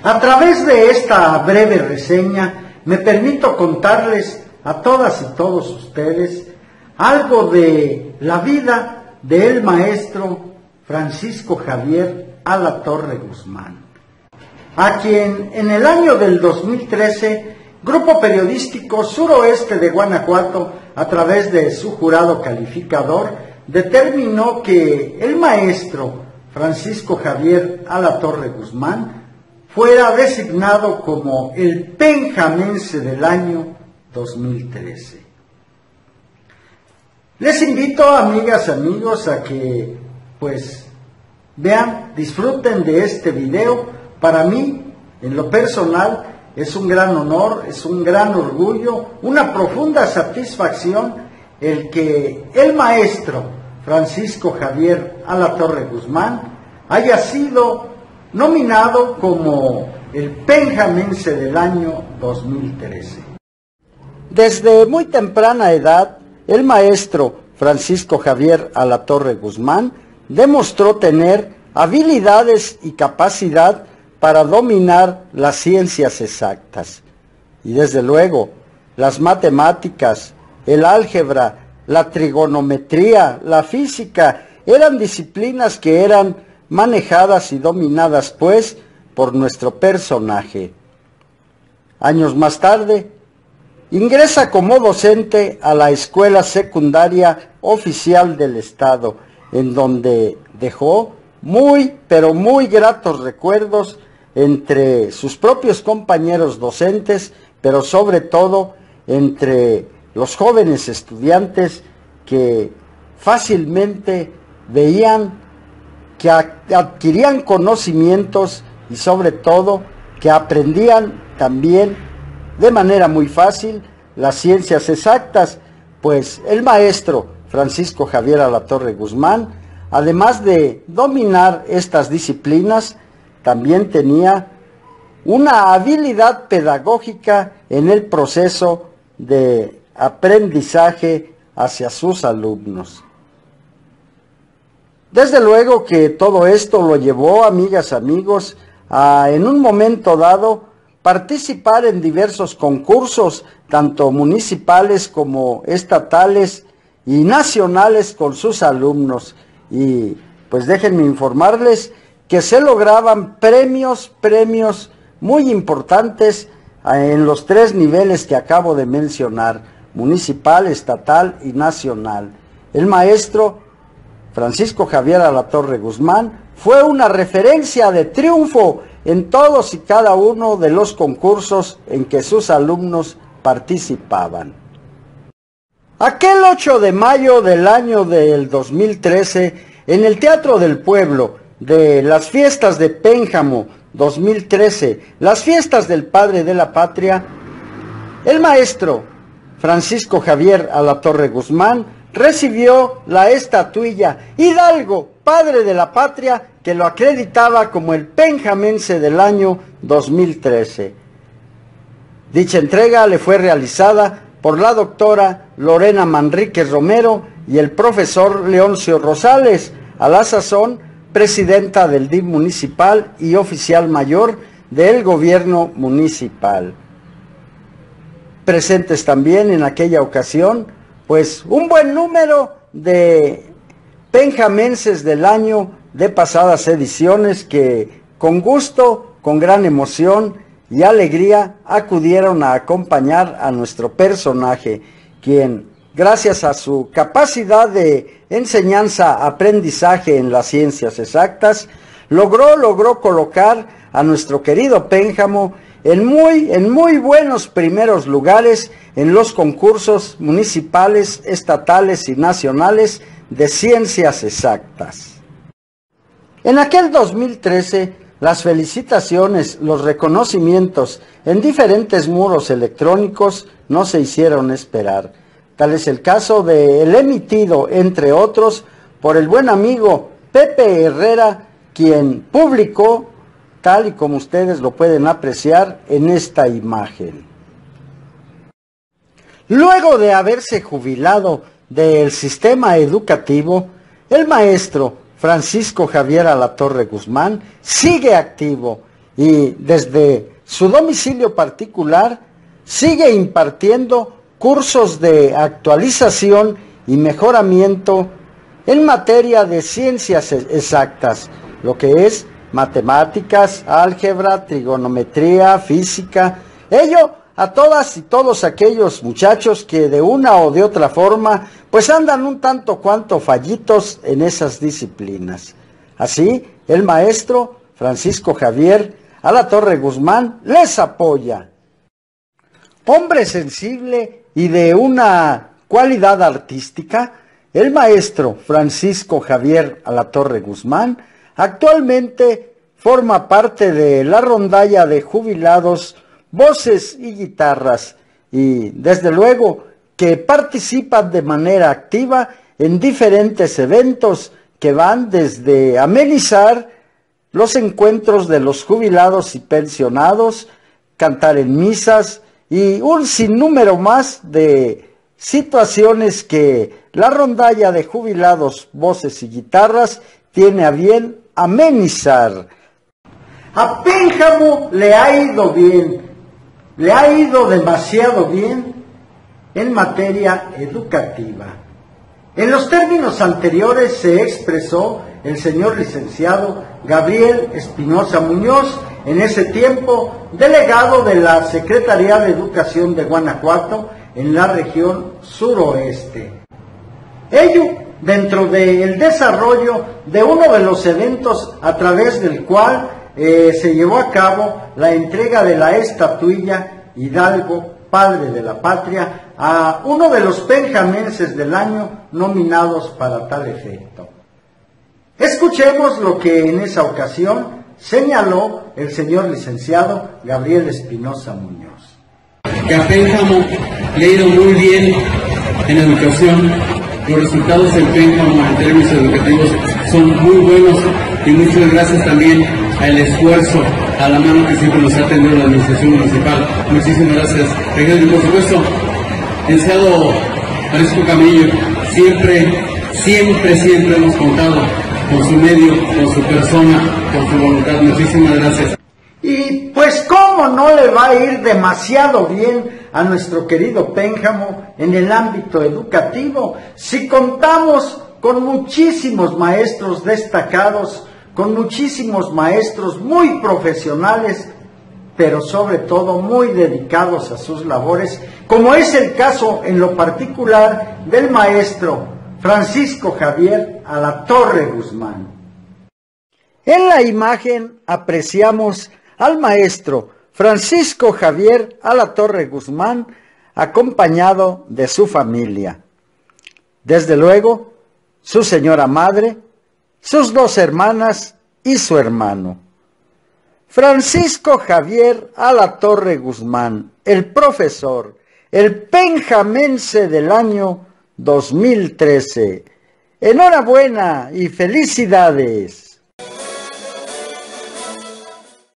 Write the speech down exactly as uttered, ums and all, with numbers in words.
A través de esta breve reseña me permito contarles a todas y todos ustedes algo de la vida del maestro Francisco Javier Alatorre Guzmán, a quien en el año del dos mil trece, Grupo Periodístico Suroeste de Guanajuato, a través de su jurado calificador, determinó que el maestro Francisco Javier Alatorre Guzmán fuera designado como el penjamense del año dos mil trece. Les invito, amigas, amigos, a que pues vean, disfruten de este video. Para mí, en lo personal, es un gran honor, es un gran orgullo, una profunda satisfacción el que el maestro Francisco Javier Alatorre Guzmán haya sido nominado como el penjamense del año dos mil trece. Desde muy temprana edad, el maestro Francisco Javier Alatorre Guzmán demostró tener habilidades y capacidad para dominar las ciencias exactas. Y desde luego, las matemáticas, el álgebra, la trigonometría, la física, eran disciplinas que eran manejadas y dominadas, pues, por nuestro personaje. Años más tarde, ingresa como docente a la Escuela Secundaria Oficial del Estado, en donde dejó muy, pero muy gratos recuerdos entre sus propios compañeros docentes, pero sobre todo entre los jóvenes estudiantes que fácilmente veían que adquirían conocimientos y sobre todo que aprendían también de manera muy fácil las ciencias exactas, pues el maestro Francisco Javier Alatorre Guzmán, además de dominar estas disciplinas, también tenía una habilidad pedagógica en el proceso de aprendizaje hacia sus alumnos. Desde luego que todo esto lo llevó, amigas, amigos, a en un momento dado participar en diversos concursos, tanto municipales como estatales y nacionales con sus alumnos. Y pues déjenme informarles que se lograban premios, premios muy importantes en los tres niveles que acabo de mencionar, municipal, estatal y nacional. El maestro Francisco Javier Alatorre Guzmán fue una referencia de triunfo en todos y cada uno de los concursos en que sus alumnos participaban. Aquel ocho de mayo del año del dos mil trece, en el Teatro del Pueblo de las Fiestas de Pénjamo dos mil trece, las Fiestas del Padre de la Patria, el maestro Francisco Javier Alatorre Guzmán recibió la estatuilla Hidalgo, Padre de la Patria, que lo acreditaba como el penjamense del año dos mil trece. Dicha entrega le fue realizada por la doctora Lorena Manríquez Romero y el profesor Leoncio Rosales, a la sazón presidenta del D I F municipal y oficial mayor del gobierno municipal. Presentes también en aquella ocasión, pues un buen número de penjamenses del año de pasadas ediciones que con gusto, con gran emoción y alegría acudieron a acompañar a nuestro personaje, quien gracias a su capacidad de enseñanza, aprendizaje en las ciencias exactas, logró, logró colocar a nuestro querido Pénjamo en muy, en muy buenos primeros lugares en los concursos municipales, estatales y nacionales de ciencias exactas. En aquel dos mil trece, las felicitaciones, los reconocimientos en diferentes muros electrónicos no se hicieron esperar. Tal es el caso del emitido, entre otros, por el buen amigo Pepe Herrera, quien publicó, tal y como ustedes lo pueden apreciar en esta imagen. Luego de haberse jubilado del sistema educativo, el maestro Francisco Javier Alatorre Guzmán sigue activo y desde su domicilio particular sigue impartiendo cursos de actualización y mejoramiento en materia de ciencias exactas, lo que es matemáticas, álgebra, trigonometría, física, ello a todas y todos aquellos muchachos que de una o de otra forma pues andan un tanto cuanto fallitos en esas disciplinas. Así, el maestro Francisco Javier Alatorre Guzmán les apoya. Hombre sensible y de una cualidad artística, el maestro Francisco Javier Alatorre Guzmán actualmente forma parte de la rondalla de jubilados, voces y guitarras, y desde luego que participan de manera activa en diferentes eventos que van desde amenizar los encuentros de los jubilados y pensionados, cantar en misas y un sinnúmero más de situaciones que la rondalla de jubilados, voces y guitarras tiene a bien amenizar. A Pénjamo le ha ido bien, le ha ido demasiado bien en materia educativa. En los términos anteriores se expresó el señor licenciado Gabriel Espinosa Muñoz, en ese tiempo delegado de la Secretaría de Educación de Guanajuato en la región suroeste. Ello dentro del desarrollo de uno de los eventos a través del cual eh, se llevó a cabo la entrega de la estatuilla Hidalgo, Padre de la Patria, a uno de los penjamenses del año nominados para tal efecto. Escuchemos lo que en esa ocasión señaló el señor licenciado Gabriel Espinosa Muñoz. Que a Pénjamo le ha ido muy bien en educación. Los resultados en Pénjamo en términos educativos son muy buenos y muchas gracias también al esfuerzo, a la mano que siempre nos ha tendido la administración municipal. Muchísimas gracias. Y por supuesto, licenciado Francisco Camillo, siempre, siempre, siempre hemos contado con su medio, con su persona, con su voluntad. Muchísimas gracias. Y pues cómo no le va a ir demasiado bien a nuestro querido Pénjamo en el ámbito educativo si contamos con muchísimos maestros destacados, con muchísimos maestros muy profesionales, pero sobre todo muy dedicados a sus labores, como es el caso en lo particular del maestro Francisco Javier Alatorre Guzmán. En la imagen apreciamos al maestro Francisco Javier Alatorre Guzmán acompañado de su familia. Desde luego, su señora madre, sus dos hermanas y su hermano. Francisco Javier Alatorre Guzmán, el profesor, el penjamense del año dos mil trece. Enhorabuena y felicidades.